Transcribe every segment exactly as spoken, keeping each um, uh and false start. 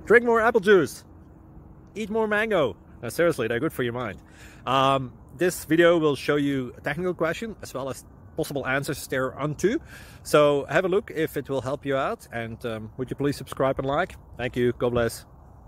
drink more apple juice, eat more mango. No, seriously, they're good for your mind. Um, this video will show you a technical question as well as possible answers thereunto. So have a look if it will help you out, and um, would you please subscribe and like? Thank you. God bless.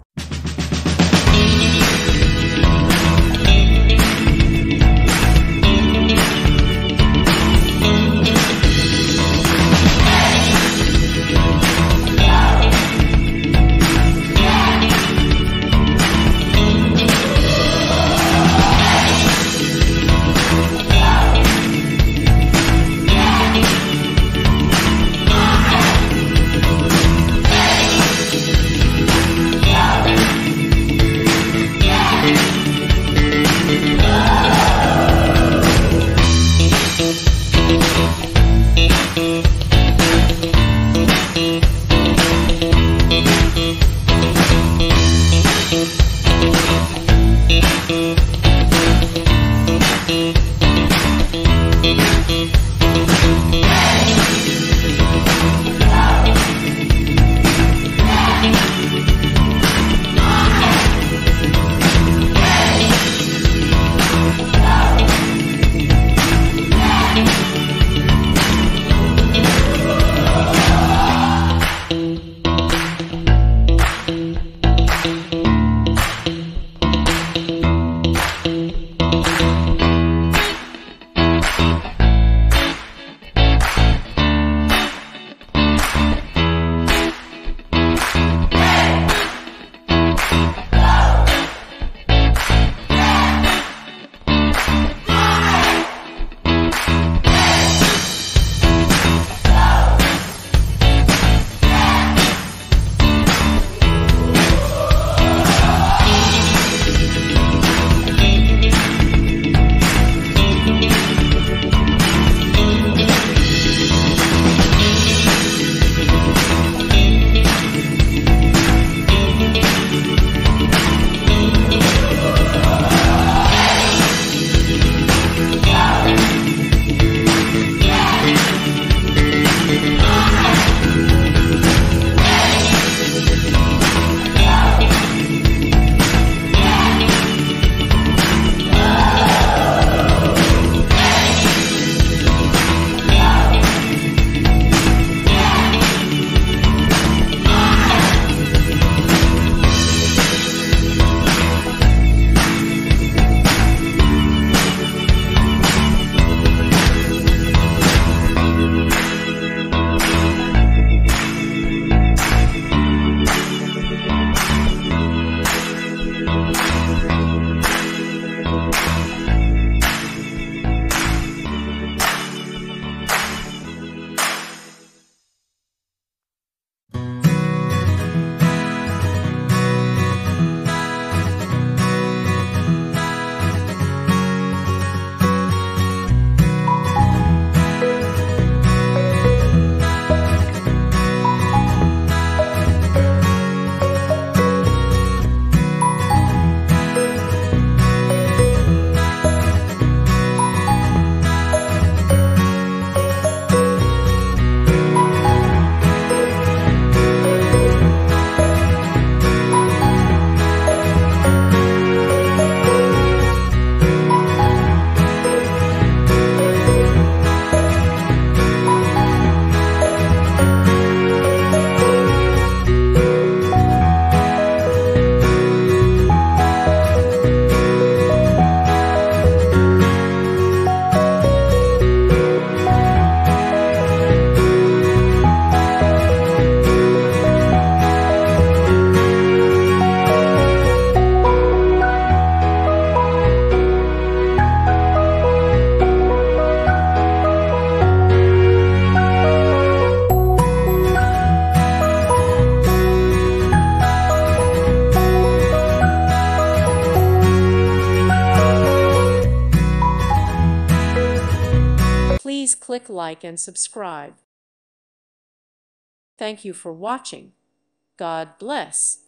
Please click like and subscribe. Thank you for watching. God bless.